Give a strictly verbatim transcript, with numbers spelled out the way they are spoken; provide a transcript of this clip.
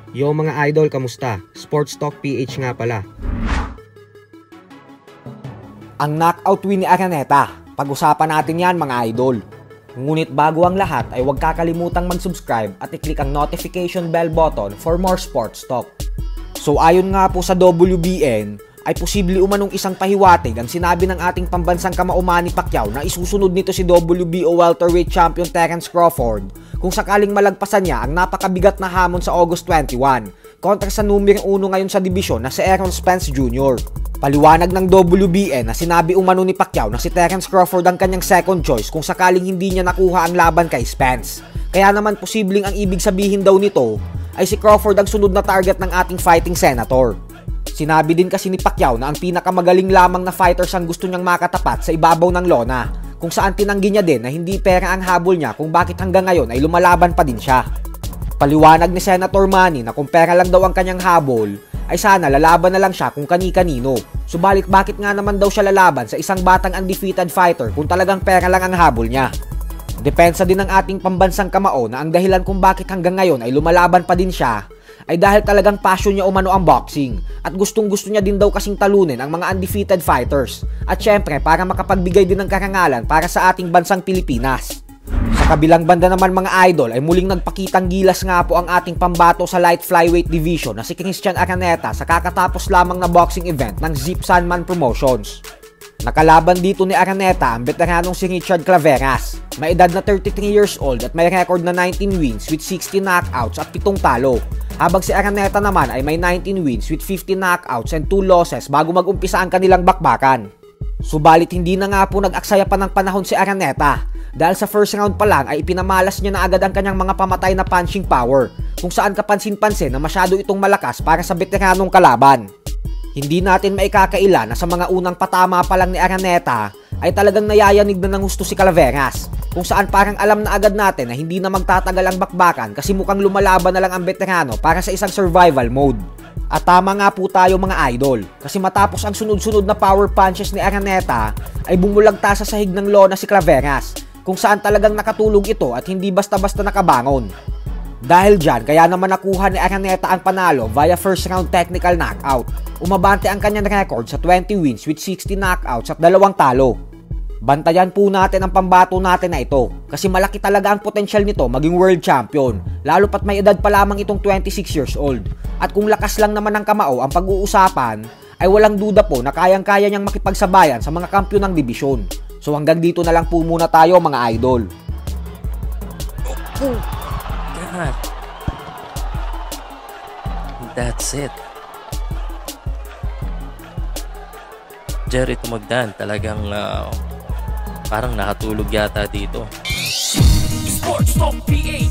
Yo mga idol, kamusta? SportsTalk P H nga pala. Ang knockout win ni Araneta. Pag-usapan natin yan mga idol. Ngunit bago ang lahat ay huwag kakalimutang mag-subscribe at i-click ang notification bell button for more sports talk. So ayon nga po sa W B N, ay posible umanong isang pahiwatig ang sinabi ng ating pambansang kamao Manny Pacquiao na isusunod nito si W B O welterweight champion Terence Crawford kung sakaling malagpasan niya ang napakabigat na hamon sa August twenty-one kontra sa numerong uno ngayon sa dibisyon na si Errol Spence Junior Paliwanag ng W B N na sinabi umano ni Pacquiao na si Terence Crawford ang kanyang second choice kung sakaling hindi niya nakuha ang laban kay Spence. Kaya naman posibleng ang ibig sabihin daw nito ay si Crawford ang sunod na target ng ating fighting senator. Sinabi din kasi ni Pacquiao na ang pinakamagaling lamang na fighters ang gusto niyang makatapat sa ibabaw ng lona, kung saan tinanggi niya din na hindi pera ang habol niya kung bakit hanggang ngayon ay lumalaban pa din siya. Paliwanag ni Senator Manny na kung pera lang daw ang kanyang habol, ay sana lalaban na lang siya kung kani-kanino. Subalit bakit nga naman daw siya lalaban sa isang batang undefeated fighter kung talagang pera lang ang habol niya? Depensa din ng ating pambansang kamao na ang dahilan kung bakit hanggang ngayon ay lumalaban pa din siya ay dahil talagang passion niya umano ang boxing at gustong gusto niya din daw kasing talunin ang mga undefeated fighters at syempre para makapagbigay din ng karangalan para sa ating bansang Pilipinas. Sa kabilang banda naman mga idol ay muling nagpakitang gilas nga po ang ating pambato sa light flyweight division na si Richard Araneta sa kakatapos lamang na boxing event ng Zip Sandman Promotions. Nakalaban dito ni Araneta ang veteranong si Richard Clavares. May edad na thirty-three years old at may record na nineteen wins with sixty knockouts at pitong talo. Habang si Araneta naman ay may nineteen wins with fifty knockouts and two losses bago mag-umpisa ang kanilang bakbakan. Subalit hindi na nga po nag-aksaya pa ng panahon si Araneta dahil sa first round pa lang ay ipinamalas niya na agad ang kanyang mga pamatay na punching power kung saan kapansin-pansin na masyado itong malakas para sa veteranong kalaban. Hindi natin maikakaila na sa mga unang patama pa lang ni Araneta ay talagang nayayanig na ng gusto si Clavares, kung saan parang alam na agad natin na hindi na magtatagal ang bakbakan kasi mukhang lumalaban na lang ang veterano para sa isang survival mode. At tama nga po tayo mga idol, kasi matapos ang sunod-sunod na power punches ni Araneta ay bumulagta sa sahig ng lona si Clavares, kung saan talagang nakatulog ito at hindi basta-basta nakabangon. Dahil dyan, kaya naman nakuha ni Araneta ang panalo via first round technical knockout. Umabante ang kanyang record sa twenty wins with sixty knockouts at dalawang talo. Bantayan po natin ang pambato natin na ito kasi malaki talaga ang potensyal nito maging world champion, lalo pat may edad pa lamang itong twenty-six years old. At kung lakas lang naman ng kamao ang pag-uusapan, ay walang duda po na kayang-kaya niyang makipagsabayan sa mga kampiyon ng dibisyon. So hanggang dito na lang po muna tayo mga idol. Oh, God. That's it. Jerry Tumagdan talagang uh, parang nakatulog yata dito. SportsTalk P H